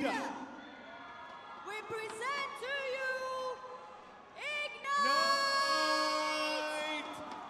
muda. We present to you Ignite! Night!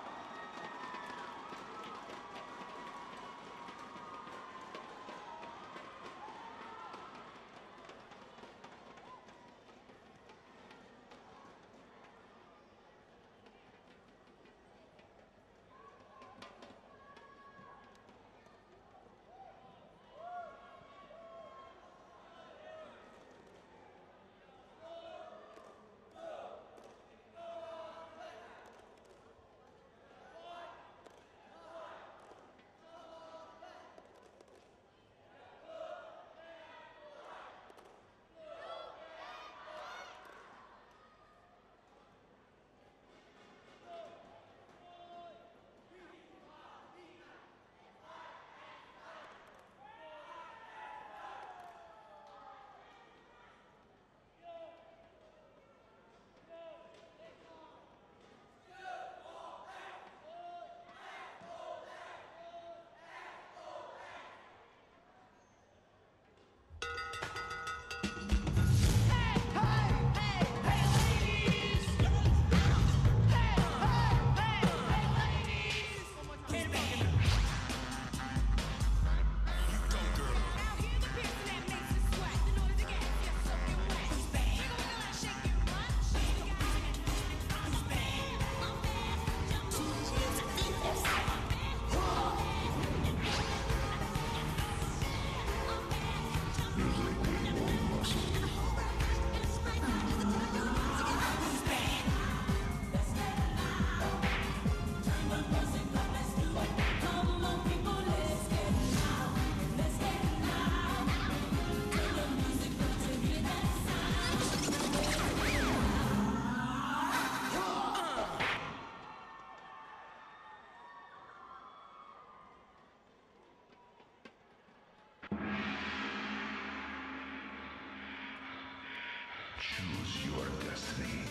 Choose your destiny.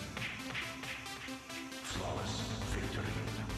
Flawless victory.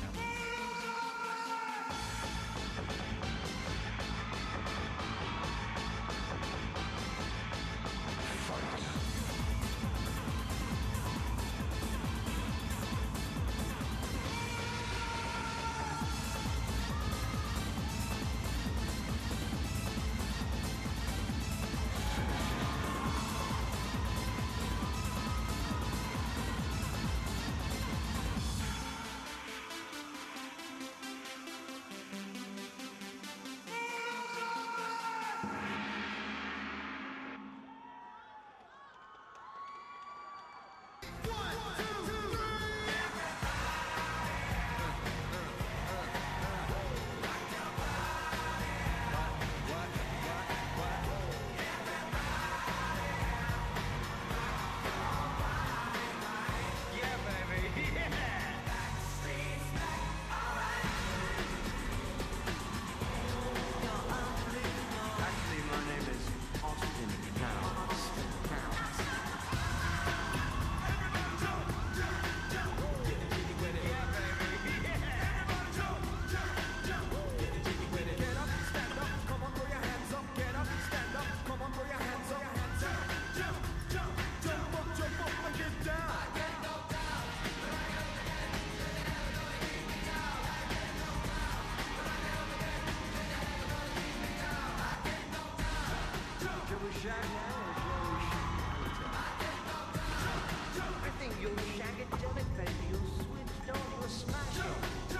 I think you'll shag it, jam it, baby. You'll switch, don't you smash it.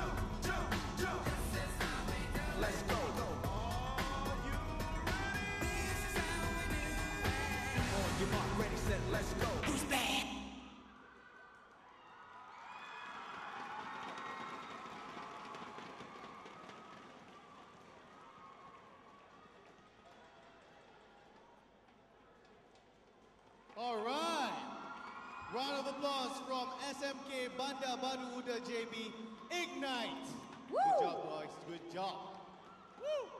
Let's go. On your mark, ready, set, let's go. Who's bad? All right. Round of applause from SMK Bandar Baru Uda JB Ignite. Woo! Good job, boys. Good job. Woo!